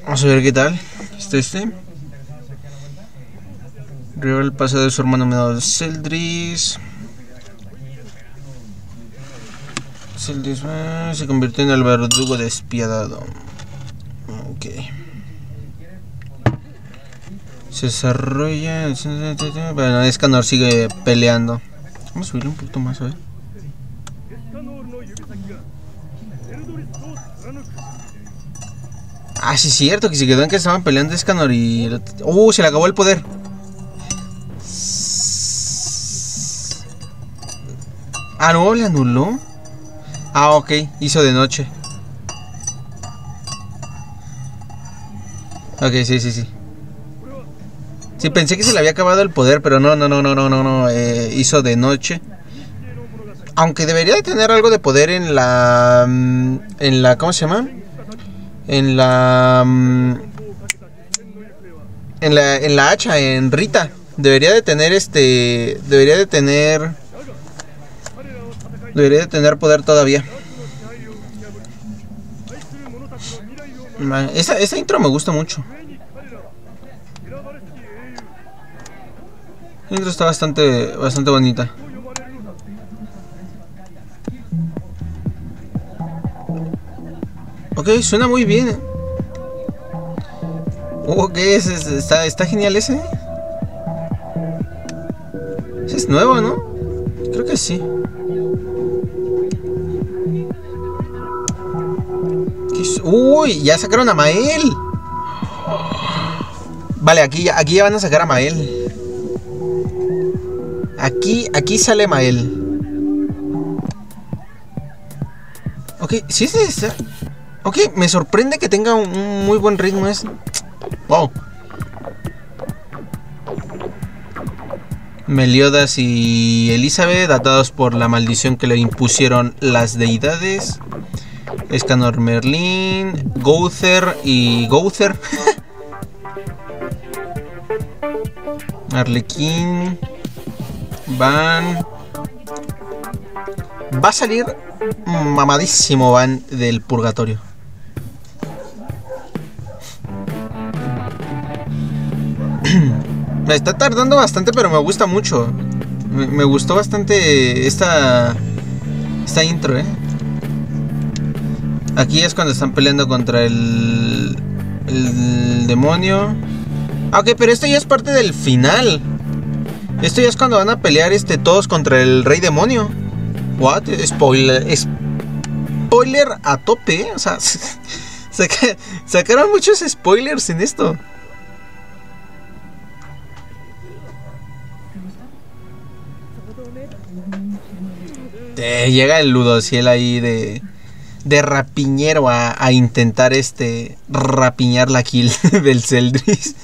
Vamos a ver qué tal. Este. Revela el pasado de su hermano menor Zeldris. Zeldris se convirtió en el verdugo despiadado. Ok. Se desarrolla. Bueno, Escanor sigue peleando. Vamos a subirle un poquito más, a ver. Ah, sí es cierto, que se quedó en que estaban peleando Escanor y... se le acabó el poder. Ah, no, le anuló. Ah, ok, hizo de noche. Ok, sí. Sí, pensé que se le había acabado el poder, pero no. Hizo de noche. Aunque debería de tener algo de poder en la... ¿cómo se llama? En la hacha, en Rita. Debería de tener poder todavía. Esa intro me gusta mucho. La intro está bastante bonita. Ok, suena muy bien. ¿Qué es? Está genial ese. Ese es nuevo, ¿no? Creo que sí. Uy, ya sacaron a Mael. Vale, aquí ya van a sacar a Mael. Aquí sale Mael. Ok, sí está. Ok, me sorprende que tenga un muy buen ritmo ese. Wow. Meliodas y Elizabeth, atados por la maldición que le impusieron las deidades. Escanor, Merlín, Gouther y Gouther. Arlequín. Va a salir mamadísimo Van del purgatorio. Me está tardando bastante, pero me gusta mucho. Me gustó bastante esta intro, Aquí es cuando están peleando contra el demonio. Ok, pero esto ya es parte del final. Esto ya es cuando van a pelear todos contra el rey demonio. What? Spoiler a tope, O sea, sacaron muchos spoilers en esto. Llega el Ludociel ahí de rapiñero a intentar rapiñar la kill del Zeldris.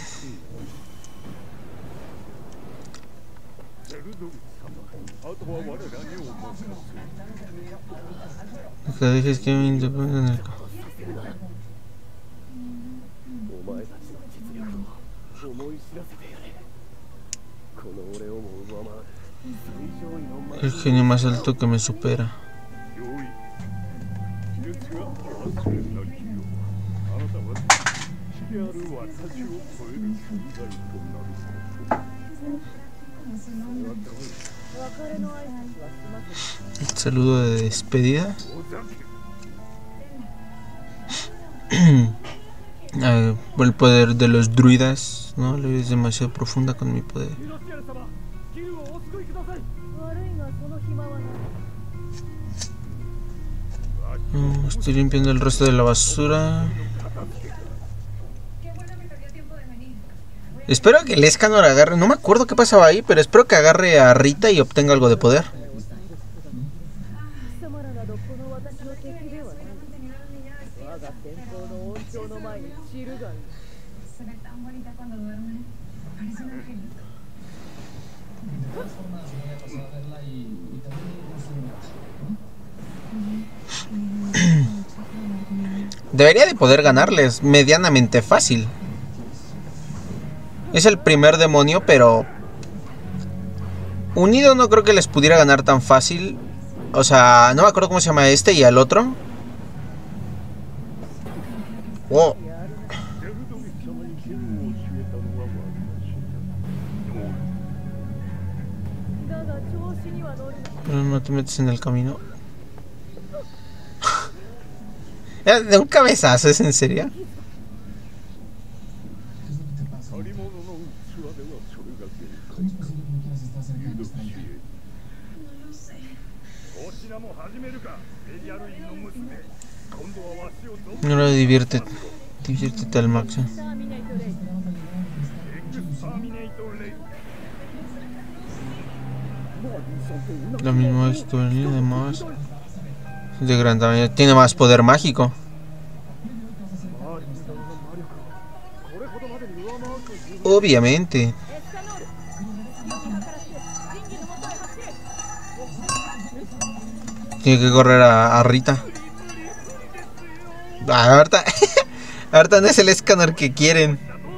Que dejes que me interpongan en el... El genio más alto que me supera. El saludo de despedida. Por el poder de los druidas, ¿no? La vida es demasiado profunda con mi poder. Estoy limpiando el resto de la basura. Espero que el Escanor agarre. No me acuerdo qué pasaba ahí, pero espero que agarre a Rita y obtenga algo de poder. Debería de poder ganarles medianamente fácil. Es el primer demonio, pero unido no creo que les pudiera ganar tan fácil. O sea, no me acuerdo cómo se llama y al otro. Pero no te metes en el camino. ¿De un cabezazo? ¿Es en serio? Ahora diviértete al máximo. Lo mismo esto, además de gran tamaño, tiene más poder mágico. Obviamente. Tiene que correr a Rita. Ahorita no es el escáner que quieren.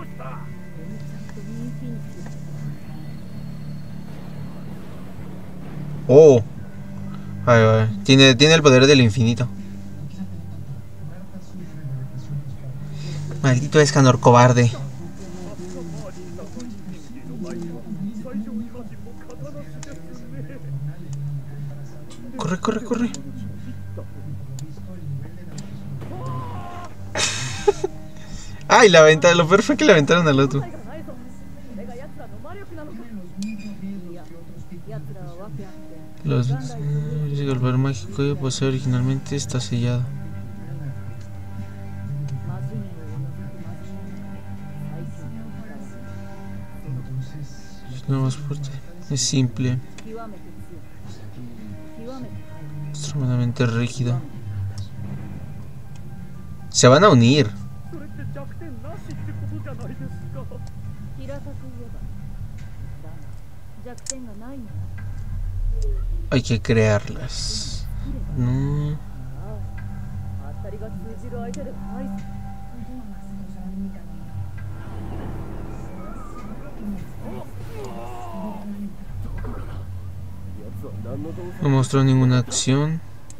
Oh. Ay. Tiene el poder del infinito. Maldito escáner cobarde. Corre. Ay, la aventaron. Lo peor fue que le aventaron al otro. El poder mágico que posee originalmente está sellado. Es lo más fuerte. Es simple. Extremadamente rígido. Se van a unir. Hay que crearlas. No. No mostró ninguna acción.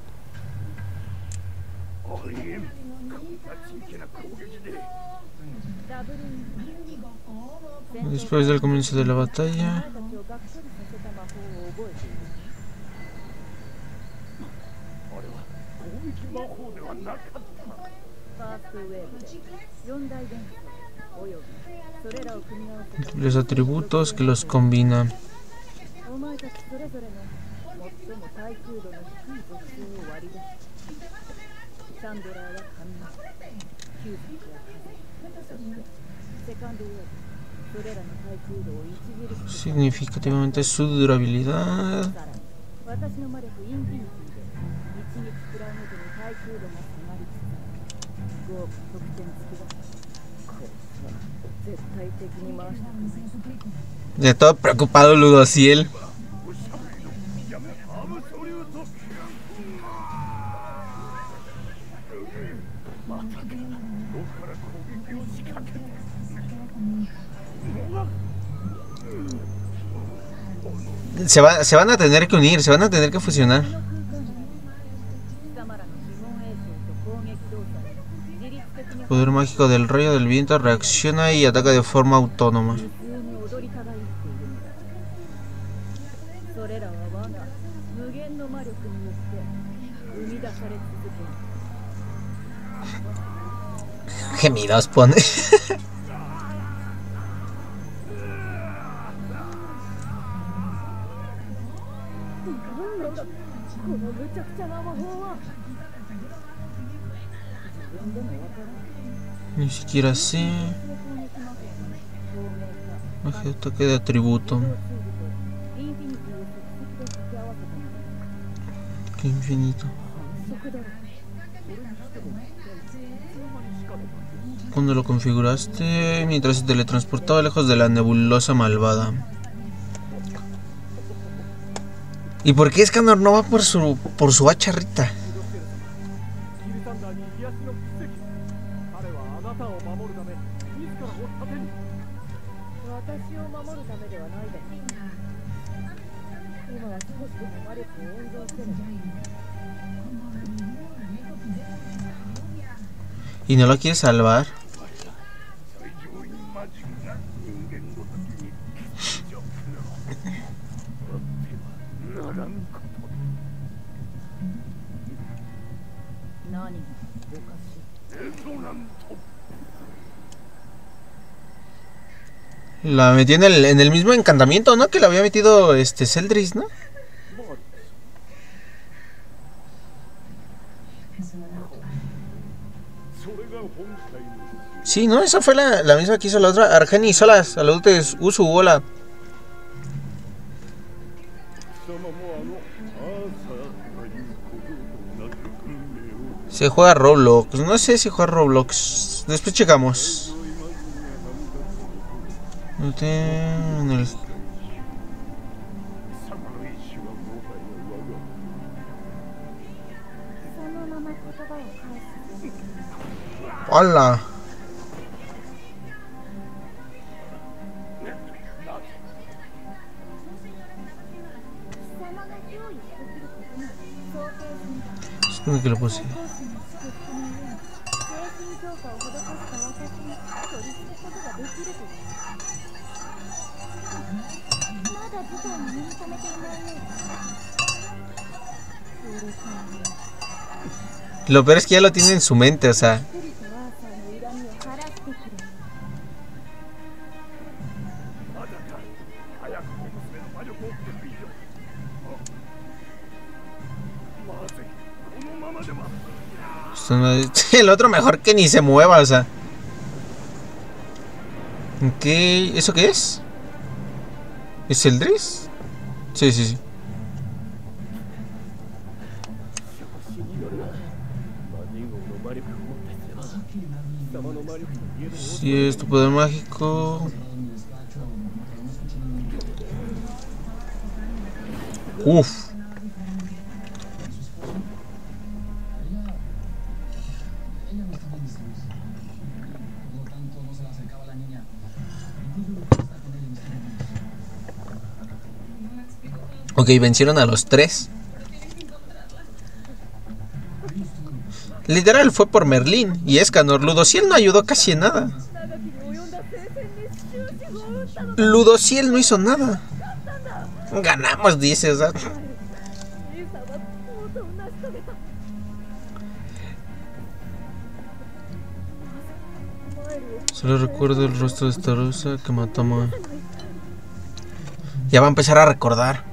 Después del comienzo de la batalla, los atributos que los combinan. Significativamente su durabilidad. De todo preocupado Ludociel. Se van a tener que unir, se van a tener que fusionar. El poder mágico del rayo del viento reacciona y ataca de forma autónoma. Gemidos pone. Ni siquiera sé. Magia de ataque de atributo. Qué infinito. Cuando lo configuraste, mientras se teletransportaba lejos de la nebulosa malvada. ¿Y por qué Escanor no va por su hacha Rita? ¿Y no lo quiere salvar? La metió en el mismo encantamiento, ¿no? Que la había metido Celdris, ¿no? Sí, ¿no? Esa fue la misma que hizo la otra. Argeni Solas, saludos, Usu, hola. Se juega Roblox. No sé si juega Roblox. Después checamos. En el... ¡Hola! Supongo que lo puse. Lo peor es que ya lo tiene en su mente, o sea. El otro mejor que ni se mueva, o sea. ¿Qué? ¿Eso qué es? ¿Es el Driss? Sí, sí, sí. Sí, es tu poder mágico. Uf. Ok, vencieron a los 3. Literal fue por Merlín y Escanor. Ludociel no ayudó casi en nada. Ludociel no hizo nada. Ganamos, dice, o sea. Solo recuerdo el rostro de esta rosa que matamos. Ya va a empezar a recordar.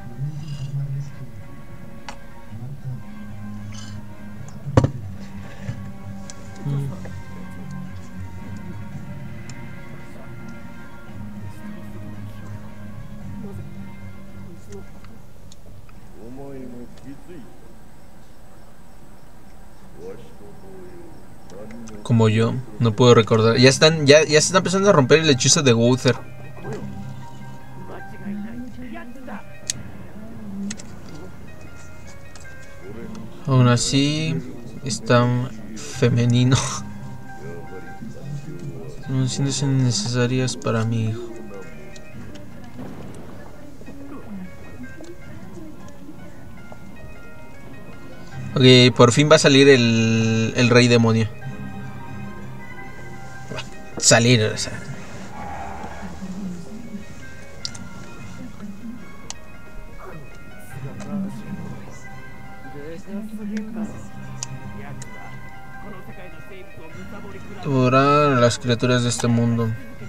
Como yo, no puedo recordar. Ya se están empezando a romper el hechizo de Gouther. Aún así, es tan femenino. Son emociones innecesarias para mi hijo. Ok, por fin va a salir el rey demonio. Salir, o sea. Devorar a las criaturas de este mundo.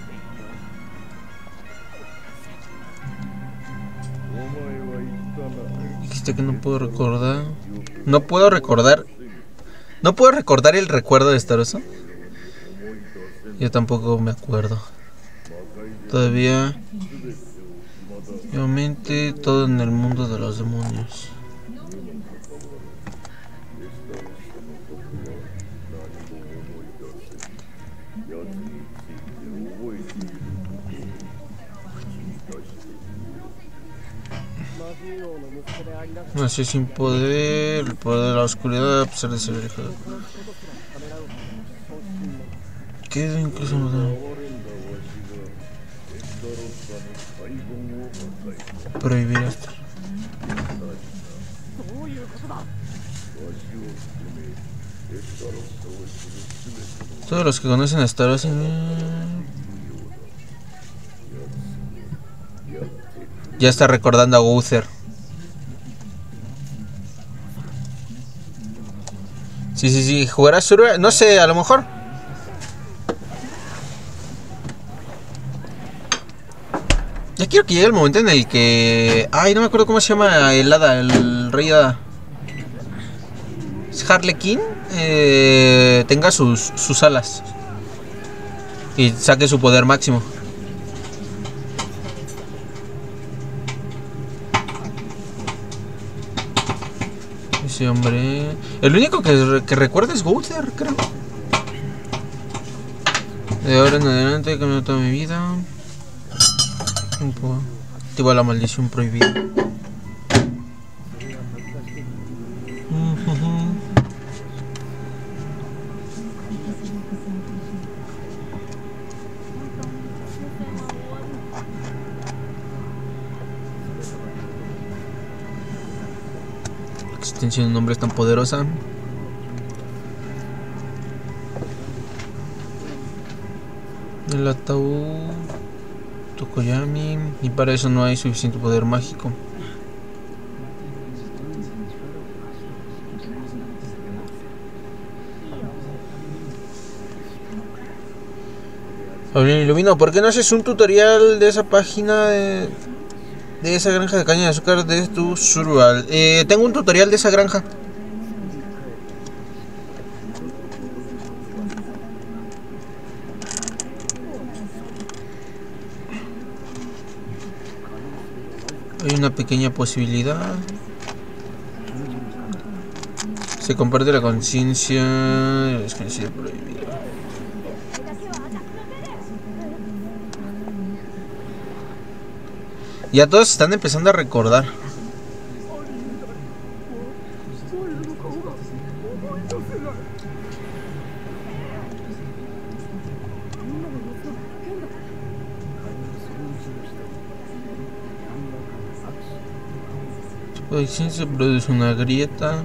Dijiste que no puedo recordar. No puedo recordar. No puedo recordar el recuerdo de Starosta. Yo tampoco me acuerdo. Todavía. Obviamente todo en el mundo de los demonios. Nació sin poder, el poder de la oscuridad, a pesar de ser el hijo de... ¿Qué incluso no da? Prohibir esto. Todos los que conocen a Starosta ya está recordando a Gouther. Sí, jugar a Survey, no sé, a lo mejor. Ya quiero que llegue el momento en el que... Ay, no me acuerdo cómo se llama el hada, el rey hada. Harlequin tenga sus alas y saque su poder máximo. Ese hombre... El único que recuerda es Gouther, creo. De ahora en adelante he cambiado toda mi vida. Activa la maldición prohibida. La existencia de un hombre es tan poderosa. El ataúd Tokoyami, y para eso no hay suficiente poder mágico. Fabián Ilumino, ¿por qué no haces un tutorial de esa página de esa granja de caña de azúcar de tu survival? Tengo un tutorial de esa granja. Hay una pequeña posibilidad. Se comparte la conciencia. Desconocida prohibida. Ya todos están empezando a recordar. Si se produce una grieta.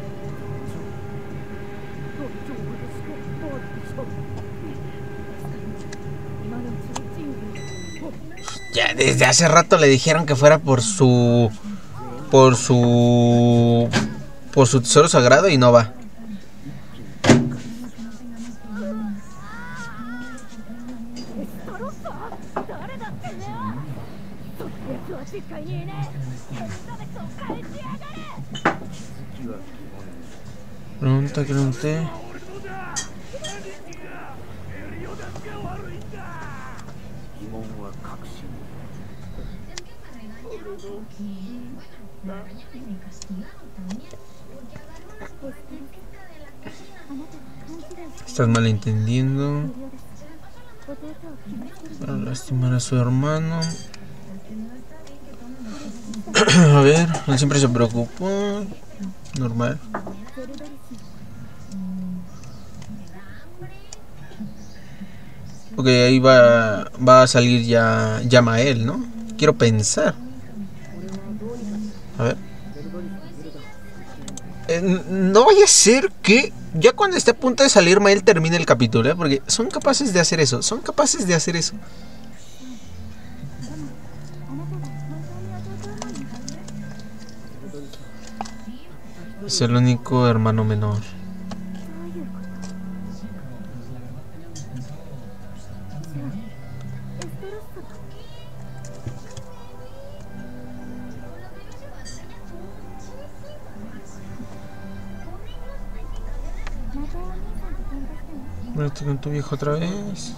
Ya desde hace rato le dijeron que fuera por su tesoro sagrado y no va. Pregunté. Estás malentendiendo. Para lastimar a su hermano. A ver, él siempre se preocupó. Normal. Ok, ahí va a salir ya Yamael, ¿no? Quiero pensar. A ver. No vaya a ser que ya cuando esté a punto de salir Mael termine el capítulo, ¿eh? Porque son capaces de hacer eso. Es el único hermano menor. Vete con tu viejo otra vez.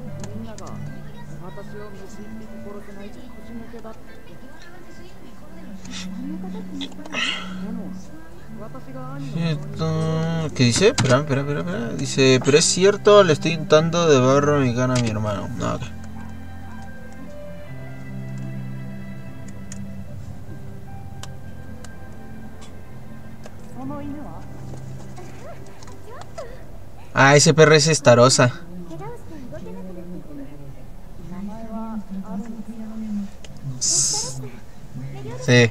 ¿Qué dice? Espera. Dice, pero es cierto, le estoy untando de barro mi cara a mi hermano. No, okay. Ah, ese perro es Estarosa. Sí.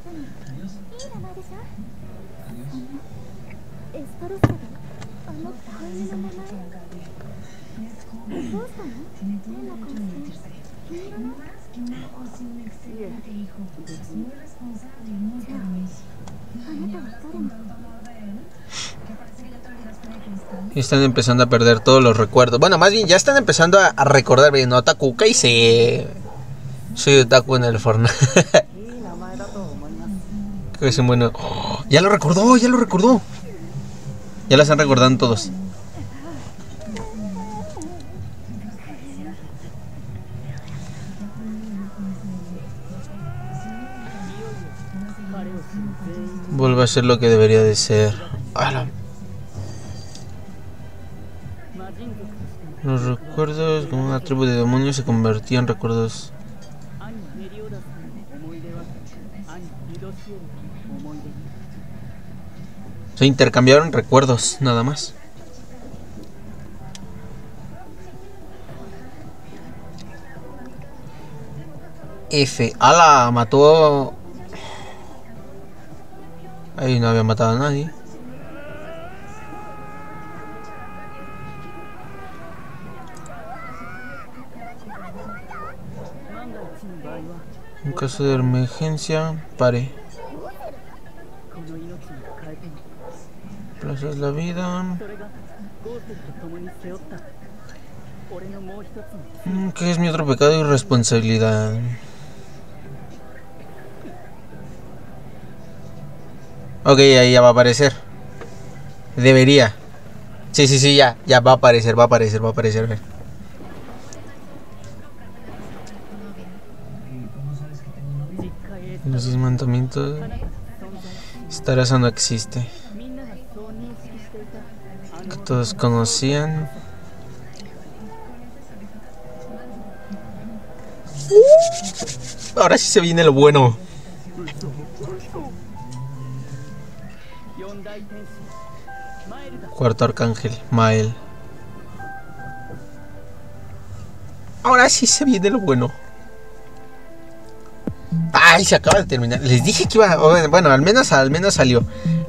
Están empezando a perder todos los recuerdos. Bueno, más bien ya están empezando a recordar bien, ¿no? Takuka y se Soy otaku en el Fortnite. Que es un bueno. ¡Oh! Ya lo recordó, ya lo recordó. Ya lo están recordando todos. Vuelve a ser lo que debería de ser. ¡Hala! Los recuerdos, como una tribu de demonios, se convertían en recuerdos. Se intercambiaron recuerdos, nada más. F. ¡Hala! Mató. Ahí no había matado a nadie. En caso de emergencia, pare. Plaza es la vida. ¿Qué es mi otro pecado y responsabilidad? Ok, ahí ya va a aparecer. Debería. Sí, ya va a aparecer, va a aparecer. Los 10 mandamientos. Esta raza no existe. Que todos conocían. Ahora sí se viene lo bueno. Cuarto arcángel, Mael. Ahora sí se viene lo bueno. Ay, se acaba de terminar. Les dije que iba. Bueno, al menos salió.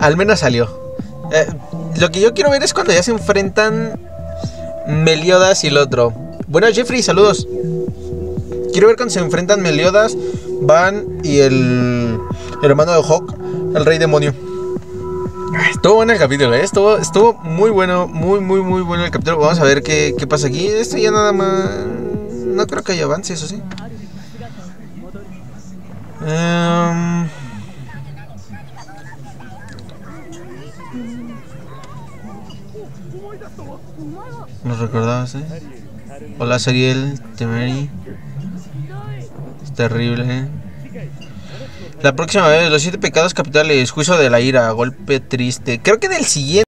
Lo que yo quiero ver es cuando ya se enfrentan Meliodas y el otro. Bueno, Jeffrey, saludos. Quiero ver cuando se enfrentan Meliodas, Van y el hermano de Hawk, el rey demonio. Estuvo bueno el capítulo, ¿eh? Estuvo muy bueno, muy bueno el capítulo. Vamos a ver qué pasa aquí. Esto ya nada más. No creo que haya avance, eso sí. ¿Nos recordabas, eh? Hola, Seriel, Temeri. Es terrible, La próxima vez, los 7 pecados capitales, juicio de la ira, golpe triste. Creo que en el siguiente.